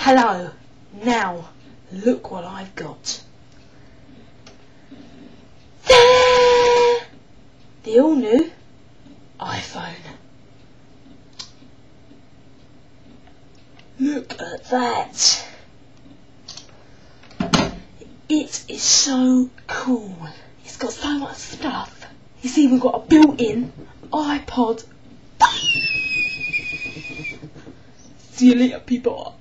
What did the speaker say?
Hello. Now, look what I've got. There! The all-new iPhone. Look at that. It is so cool. It's got so much stuff. It's even got a built-in iPod. See you later, people.